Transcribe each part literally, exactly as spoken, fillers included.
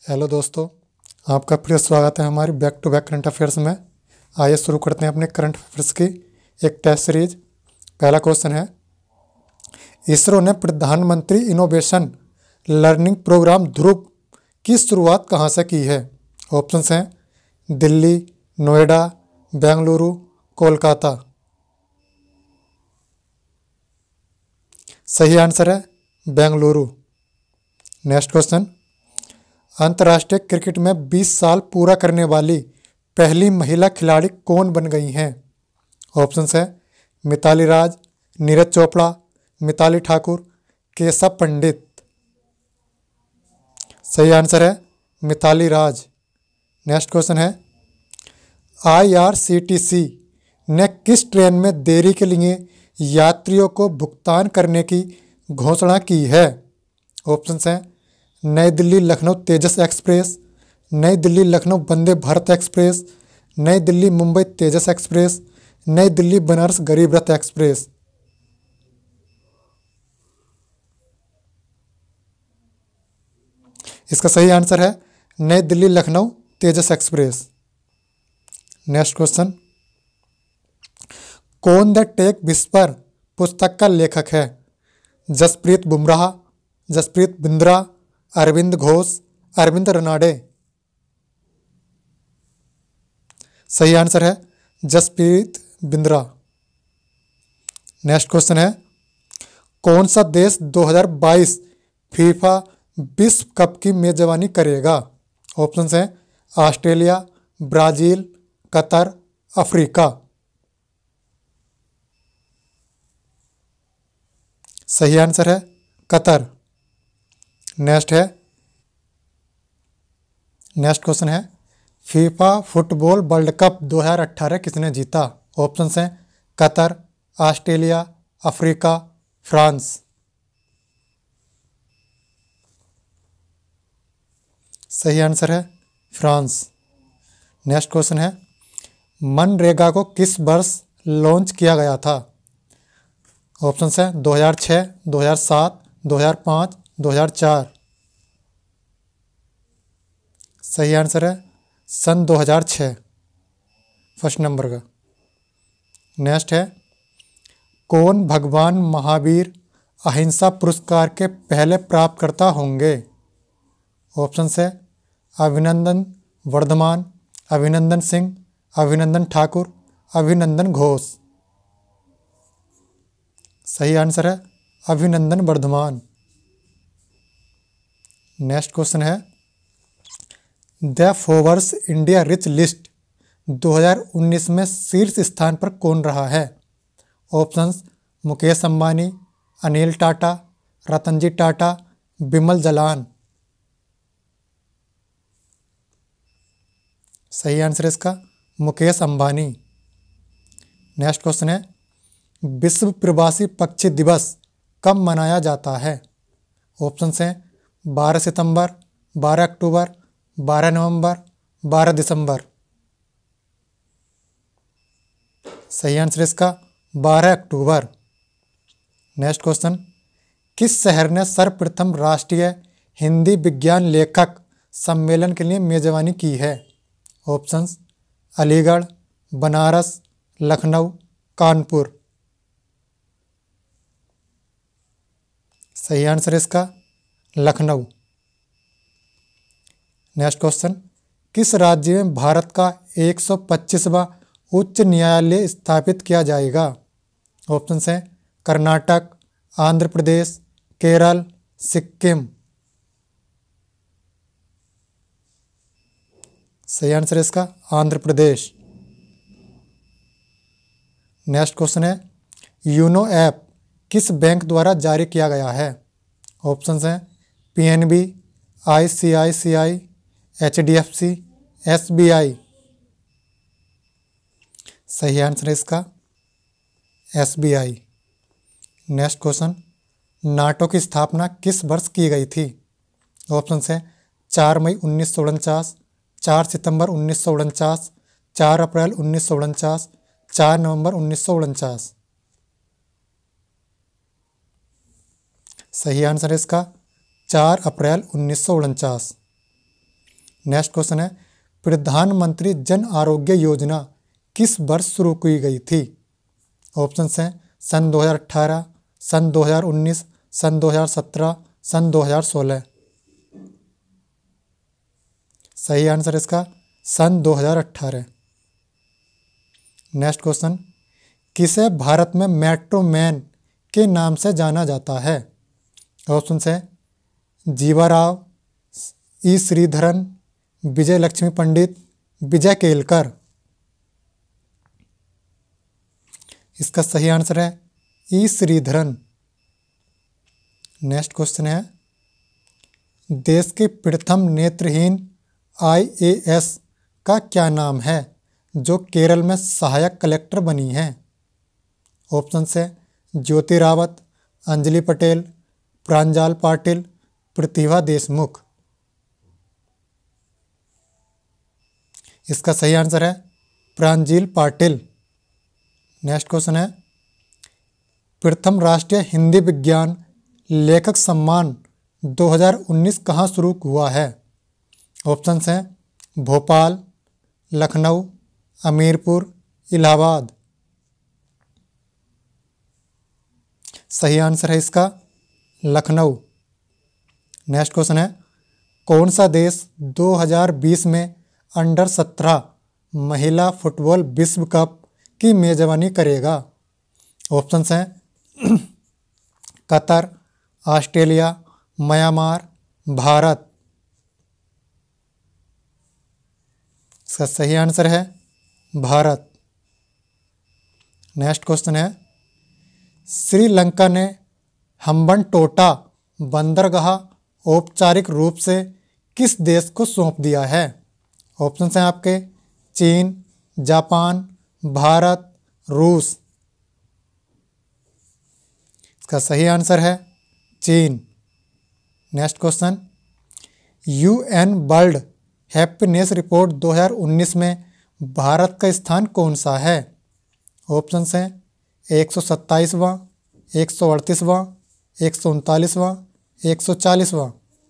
Hello दोस्तों, आपका प्रिय स्वागत है हमारी back to back current affairs में। आइए शुरू करते हैं अपने करंट अफेयर्स की एक टेस्ट सीरीज। पहला क्वेश्चन है, इसरो ने प्रधानमंत्री इनोवेशन लर्निंग प्रोग्राम ध्रुव की शुरुआत कहाँ से की है? ऑप्शंस हैं दिल्ली, नोएडा, बेंगलुरु, कोलकाता। सही आंसर है बेंगलुरु। नेक्स्ट क्वेश्चन, अंतर्राष्ट्रीय क्रिकेट में बीस साल पूरा करने वाली पहली महिला खिलाड़ी कौन बन गई हैं? ऑप्शंस है मिताली राज, नीरज चोपड़ा, मिताली ठाकुर, केशव पंडित। सही आंसर है मिताली राज। नेक्स्ट क्वेश्चन है, आईआरसीटीसी ने किस ट्रेन में देरी के लिए यात्रियों को भुगतान करने की घोषणा की है? ऑप्शंस हैं नई दिल्ली लखनऊ तेजस एक्सप्रेस, नई दिल्ली लखनऊ वंदे भारत एक्सप्रेस, नई दिल्ली मुंबई तेजस एक्सप्रेस, नई दिल्ली बनारस गरीब रथ एक्सप्रेस। इसका सही आंसर है New Delhi Lucknow Tejas express. Next question, कौन द टेक विस्पर पुस्तक का लेखक है? जसप्रीत बुमराह, जसप्रीत बिंद्रा, अरविंद घोष, अरविंद रनाडे। सही आंसर है जसप्रीत बिंद्रा। नेक्स्ट क्वेश्चन है, कौन सा देश दो हज़ार बाईस फीफा विश्व कप की मेजबानी करेगा? ऑप्शंस हैं ऑस्ट्रेलिया, ब्राजील, कतर, अफ्रीका। सही आंसर है कतर। नेक्स्ट है नेक्स्ट क्वेश्चन है, फीफा फुटबॉल वर्ल्ड कप दो हज़ार अठारह किसने जीता? ऑप्शंस हैं कतर, ऑस्ट्रेलिया, अफ्रीका, फ्रांस। सही आंसर है फ्रांस। नेक्स्ट क्वेश्चन है, मनरेगा को किस वर्ष लॉन्च किया गया था? ऑप्शंस हैं दो हज़ार छह, दो हज़ार सात, दो हज़ार पाँच, दो हज़ार चार। सही आंसर है सन दो हज़ार छह, फर्स्ट नंबर का। नेक्स्ट है, कौन भगवान महावीर अहिंसा पुरस्कार के पहले प्राप्तकर्ता होंगे? ऑप्शंस है अभिनंदन वर्धमान, अभिनंदन सिंह, अभिनंदन ठाकुर, अभिनंदन घोष। सही आंसर है अभिनंदन वर्धमान। नेक्स्ट क्वेश्चन है, the Forbes India rich list दो हज़ार उन्नीस में शीर्ष स्थान पर कौन रहा है? ऑप्शंस मुकेश अंबानी, अनिल टाटा, रतनजी टाटा, बिमल जलान। सही आंसर है इसका मुकेश अंबानी। नेक्स्ट क्वेश्चन है, विश्व प्रवासी पक्षी दिवस कब मनाया जाता है? ऑप्शंस हैं बारह सितंबर, बारह अक्टूबर, बारह नवंबर, बारह दिसंबर। सही आंसर इसका बारह अक्टूबर। नेक्स्ट क्वेश्चन, किस शहर ने सर्वप्रथम राष्ट्रीय हिंदी विज्ञान लेखक सम्मेलन के लिए मेजबानी की है? ऑप्शंस अलीगढ़, बनारस, लखनऊ, कानपुर। सही आंसर इसका लखनऊ। नेक्स्ट क्वेश्चन, किस राज्य में भारत का एक सौ पच्चीसवां उच्च न्यायालय स्थापित किया जाएगा? ऑप्शंस हैं कर्नाटक, आंध्र प्रदेश, केरल, सिक्किम। सही आंसर है इसका आंध्र प्रदेश। नेक्स्ट क्वेश्चन है, यूनो ऐप किस बैंक द्वारा जारी किया गया है? ऑप्शंस हैं पीएनबी, आईसीआईसीआई, एचडीएफसी, एसबीआई। सही आंसर है इसका एसबीआई। नेक्स्ट क्वेश्चन, नाटो की स्थापना किस वर्ष की गई थी? ऑप्शंस हैं चार मई उन्नीस सौ उनचास, चार सितंबर उन्नीस सौ उनचास, चार अप्रैल उन्नीस सौ उनचास, चार नवंबर उन्नीस सौ उनचास। सही आंसर है इसका चार अप्रैल उन्नीस सौ उनचास। नेक्स्ट क्वेश्चन है, प्रधानमंत्री जन आरोग्य योजना किस वर्ष शुरू की गई थी? ऑप्शन हैं सन दो हज़ार अठारह, सन दो हज़ार उन्नीस, सन दो हज़ार सत्रह, सन दो हज़ार सोलह। सही आंसर इसका सन दो हज़ार अठारह। नेक्स्ट क्वेश्चन, किसे भारत में मेट्रो मैन के नाम से जाना जाता है? ऑप्शन है जीवा राव, ई श्रीधरन, विजय लक्ष्मी पंडित, विजय केलकर। इसका सही आंसर है ई श्रीधरन। नेक्स्ट क्वेश्चन है, देश की प्रथम नेत्रहीन आई ए एस का क्या नाम है जो केरल में सहायक कलेक्टर बनी है? ऑप्शन है ज्योति रावत, अंजलि पटेल, प्रांजल पाटिल, प्रतिभा देशमुख। इसका सही आंसर है प्रांजल पाटिल। नेक्स्ट क्वेश्चन है, प्रथम राष्ट्रीय हिंदी विज्ञान लेखक सम्मान दो हज़ार उन्नीस कहाँ शुरू हुआ है? ऑप्शन हैं भोपाल, लखनऊ, हमीरपुर, इलाहाबाद। सही आंसर है इसका लखनऊ। नेक्स्ट क्वेश्चन है, कौन सा देश दो हज़ार बीस में अंडर सत्रह महिला फुटबॉल विश्व कप की मेजबानी करेगा? ऑप्शन हैं कतर, ऑस्ट्रेलिया, म्यांमार, भारत। इसका सही आंसर है भारत। नेक्स्ट क्वेश्चन है, श्रीलंका ने हम्बनटोटा बंदरगाह औपचारिक रूप से किस देश को सौंप दिया है? ऑप्शन हैं आपके चीन, जापान, भारत, रूस। इसका सही आंसर है चीन। Next question, UN world happiness report दो हज़ार उन्नीस में भारत का स्थान कौन सा है? ऑप्शन हैं एक सौ सत्ताईसवां, एक सौ अड़तीसवां, एक सौ उनतालीसवां, एक सौ चालीसवां।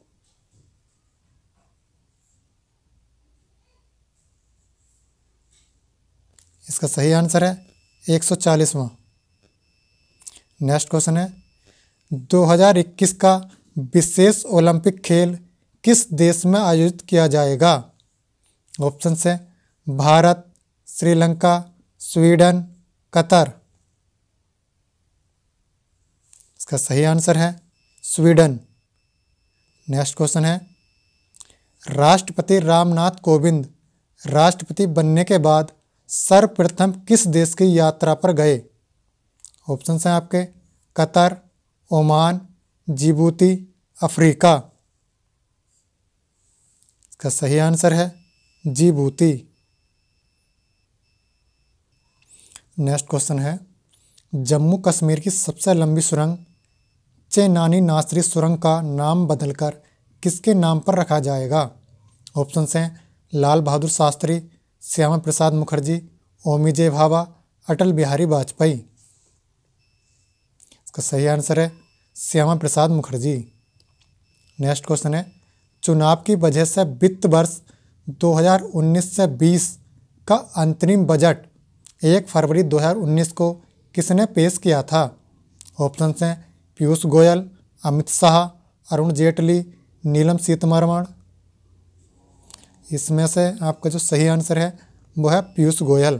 इसका सही आंसर है एक सौ चालीसवां। नेक्स्ट क्वेश्चन है, दो हज़ार इक्कीस का विशेष ओलंपिक खेल किस देश में आयोजित किया जाएगा? ऑप्शन है भारत, श्रीलंका, स्वीडन, कतर। इसका सही आंसर है स्वीडन। नेक्स्ट क्वेश्चन है, राष्ट्रपति रामनाथ कोविंद राष्ट्रपति बनने के बाद सर्वप्रथम किस देश की यात्रा पर गए? ऑप्शन हैं आपके कतर, ओमान, जिबूती, अफ्रीका। इसका सही आंसर है जिबूती। नेक्स्ट क्वेश्चन है, जम्मू कश्मीर की सबसे लंबी सुरंग चेनानी नासरी सुरंग का नाम बदलकर किसके नाम पर रखा जाएगा? ऑप्शन हैं लाल बहादुर शास्त्री, श्यामा प्रसाद मुखर्जी, ओमी जे भाभा, अटल बिहारी वाजपेयी। इसका सही आंसर है श्यामा प्रसाद मुखर्जी। नेक्स्ट क्वेश्चन है, चुनाव की वजह से वित्त वर्ष दो हज़ार उन्नीस से बीस का अंतरिम बजट एक फरवरी दो हज़ार उन्नीस को किसने पेश किया था? ऑप्शन हैं पीयूष गोयल, अमित शाह, अरुण जेटली, नीलम सीतारमण। इसमें से आपका जो सही आंसर है वो है पीयूष गोयल।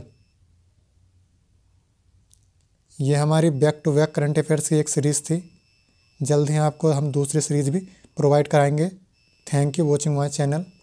ये हमारी back to back current affairs की एक सीरीज़ थी। जल्द ही आपको हम दूसरी सीरीज़ भी प्रोवाइड कराएंगे। Thank you watching my channel.